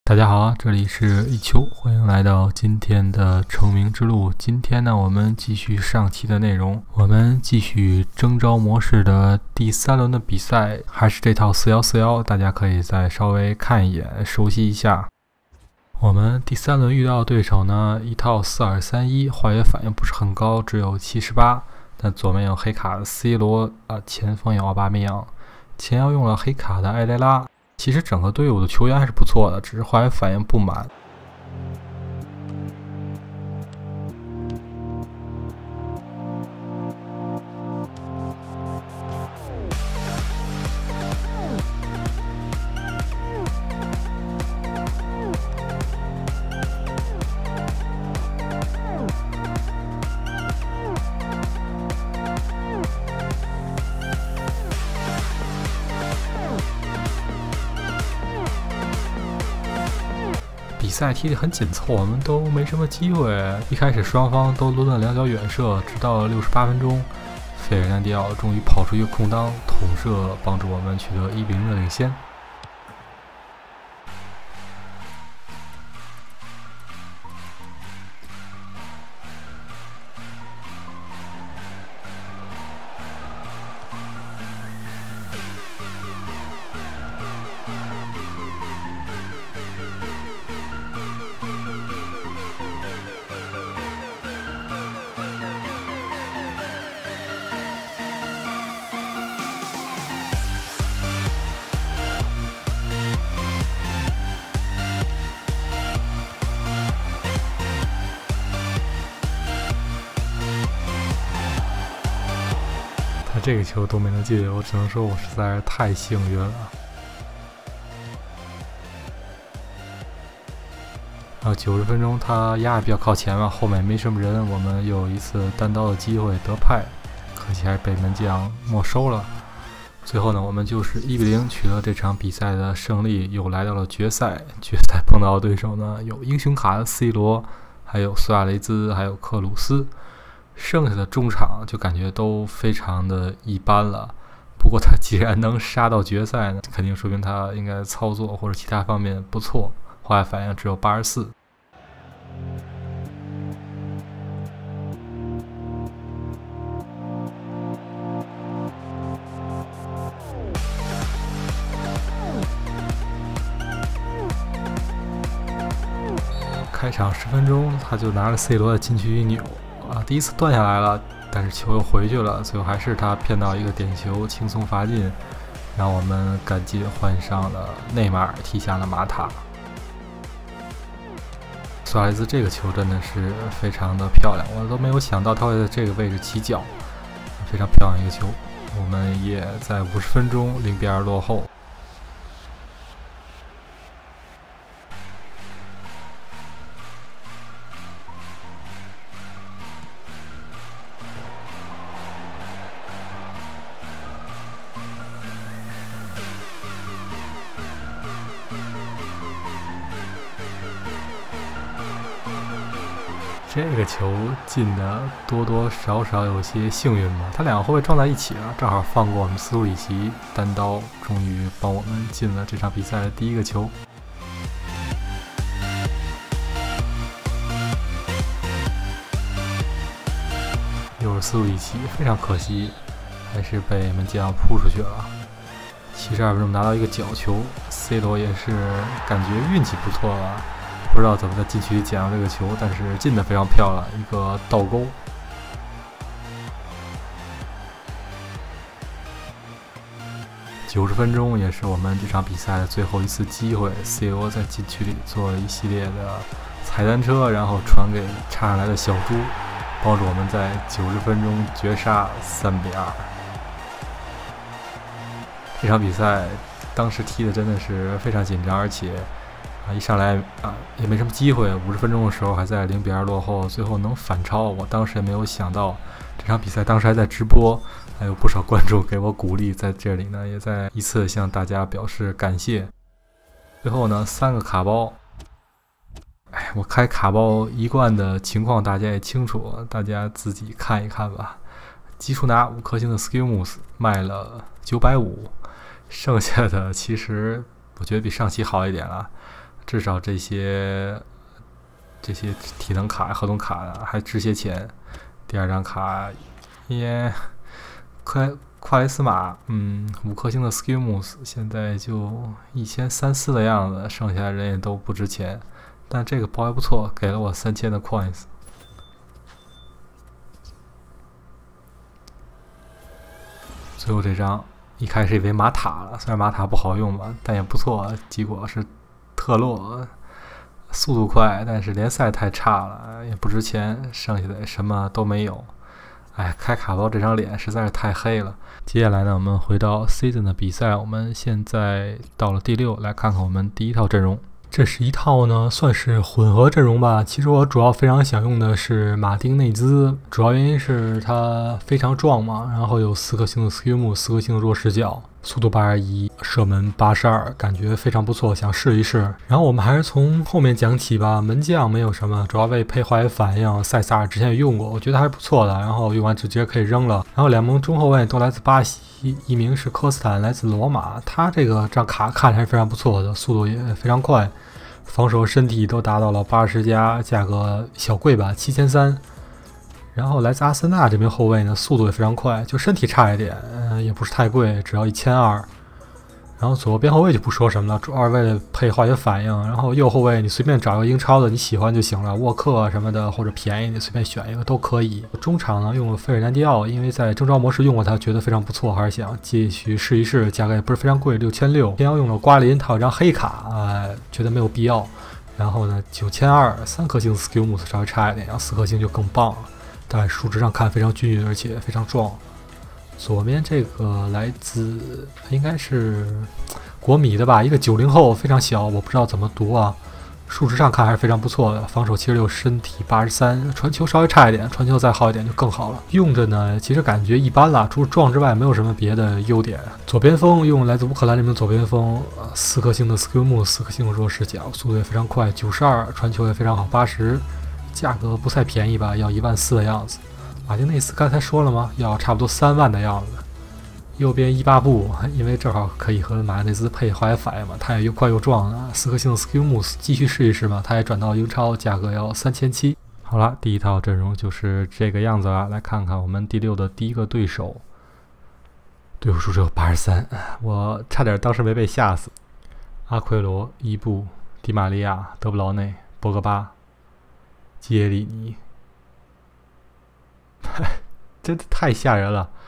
大家好，这里是一秋，欢迎来到今天的成名之路。今天呢，我们继续上期的内容，我们继续征召模式的第3轮的比赛，还是这套4141，大家可以再稍微看一眼，熟悉一下。我们第3轮遇到的对手呢，一套4231，化学反应不是很高，只有78，但左面有黑卡的 C 罗前锋有奥巴梅扬，前腰用了黑卡的艾雷拉。其实整个队伍的球员还是不错的，只是化学反应不满。比赛踢得很紧凑，我们都没什么机会。一开始双方都抡了2脚远射，直到68分钟，费尔南迪奥终于跑出一个空当，捅射帮助我们取得1-0的领先。这个球都没能进，我只能说我实在是太幸运了。然后90分钟他压的比较靠前嘛，后面没什么人，我们又有一次单刀的机会得派，可惜还是被门将没收了。最后呢，我们就是1-0取得这场比赛的胜利，又来到了决赛。决赛碰到的对手呢，有英雄卡的 C 罗，还有苏亚雷兹，还有克鲁斯。剩下的中场就感觉都非常的一般了，不过他既然能杀到决赛呢，肯定说明他应该操作或者其他方面不错。化学反应只有84。开场10分钟，他就拿着 C 罗的禁区一扭。第一次断下来了，但是球又回去了，最后还是他骗到一个点球，轻松罚进，让我们赶紧换上了内马尔，踢下了马塔。苏亚雷斯这个球真的是非常的漂亮，我都没有想到他会在这个位置起脚，非常漂亮一个球。我们也在50分钟0-2落后。这个球进的多多少少有些幸运吧，他两个后卫撞在一起了，正好放过我们斯图里奇，单刀终于帮我们进了这场比赛的第1个球。又是斯图里奇，非常可惜，还是被门将扑出去了。72分钟拿到一个角球 ，C 罗也是感觉运气不错了。不知道怎么在禁区里捡到这个球，但是进得非常漂亮，一个倒钩。90分钟也是我们这场比赛的最后一次机会 ，C 罗在禁区里做了一系列的踩单车，然后传给插上来的小猪，帮助我们在90分钟绝杀3-2。这场比赛当时踢的真的是非常紧张，而且一上来也没什么机会，50分钟的时候还在0-2落后，最后能反超，我当时也没有想到。这场比赛当时还在直播，还有不少观众给我鼓励，在这里呢也再一次向大家表示感谢。最后呢3个卡包，我开卡包一贯的情况大家也清楚，大家自己看一看吧。基础拿5颗星的 Skillmoves 卖了950，剩下的其实我觉得比上期好一点了。 至少这些体能卡、合同卡还值些钱。第二张卡也夸雷斯马，5颗星的 Skill Moves 现在就1300-1400的样子，剩下人也都不值钱。但这个包还不错，给了我3000的 Coins。最后这张一开始以为马塔了，虽然马塔不好用吧，但也不错。结果是特洛，速度快，但是联赛太差了，也不值钱，剩下的什么都没有。哎，开卡包这张脸实在是太黑了。接下来呢，我们回到 Season 的比赛，我们现在到了第6，来看看我们第一套阵容。这是一套呢，算是混合阵容吧。其实我主要非常想用的是马丁内兹，主要原因是他非常壮嘛，然后有4颗星的 Skill Move， 4颗星的弱视角，速度81，射门82，感觉非常不错，想试一试。然后我们还是从后面讲起吧。门将没有什么，主要为配化学反应，塞萨尔之前也用过，我觉得还是不错的。然后用完直接可以扔了。然后两名中后卫都来自巴西，一名是科斯坦，来自罗马。他这张卡看起来是非常不错的，速度也非常快。防守身体都达到了80加，价格小贵吧，7300。然后来自阿森纳这名后卫呢，速度也非常快，就身体差一点，也不是太贵，只要1200。然后左边后卫就不说什么了，主要是为了配化学反应。然后右后卫你随便找个英超的你喜欢就行了，沃克什么的或者便宜你随便选一个都可以。中场呢用了费尔南迪奥，因为在征召模式用过他，觉得非常不错，还是想继续试一试，价格也不是非常贵，6600。偏要用了瓜林，他有张黑卡，觉得没有必要。然后呢9200，3颗星 Skill Moves 稍微差一点，然后4颗星就更棒了。但数值上看非常均匀，而且非常壮。左边这个来自应该是国米的吧，一个90后，非常小，我不知道怎么读啊。数值上看还是非常不错的，防守76，身体83，传球稍微差一点，传球再好一点就更好了。用着呢，其实感觉一般啦，除了壮之外，没有什么别的优点。左边锋用来自乌克兰这名左边锋，4颗星的 Skill Move， 4颗星的弱视角，速度也非常快，92，传球也非常好，80，价格不太便宜吧，要14000的样子。马丁内斯刚才说了吗？要差不多3万的样子。右边伊巴布，因为正好可以和马丁内斯配化学反应嘛，他也又快又壮啊，4颗星的 Skill Moves， 继续试一试嘛。他也转到英超，价格要3700。好了，第一套阵容就是这个样子了。来看看我们第6的第一个对手，对手数只有83，我差点当时没被吓死。阿奎罗、伊布、迪玛利亚、德布劳内、博格巴、基耶里尼。真的太吓人了。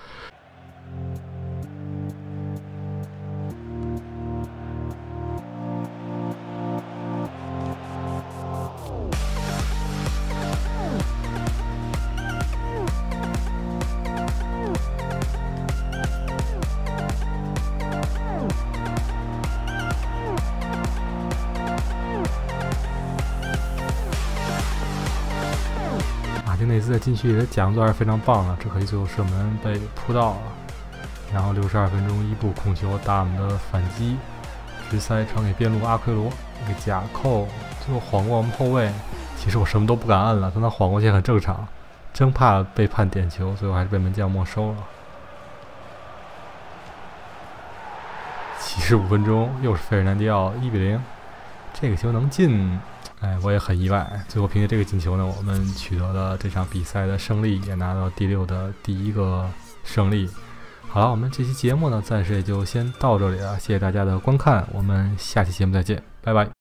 马丁内斯在禁区里的讲座还是非常棒的，这可惜最后射门被扑到了。然后62分钟，伊布控球打我们的反击，直塞传给边路阿奎罗，一个假扣，最后晃过我们后卫。其实我什么都不敢按了，但他晃过去很正常，生怕被判点球，最后还是被门将没收了。75分钟，又是费尔南迪奥，1-0，这个球能进。我也很意外。最后凭借这个进球呢，我们取得了这场比赛的胜利，也拿到第6的第1个胜利。好了，我们这期节目呢，暂时也就先到这里了，谢谢大家的观看，我们下期节目再见，拜拜。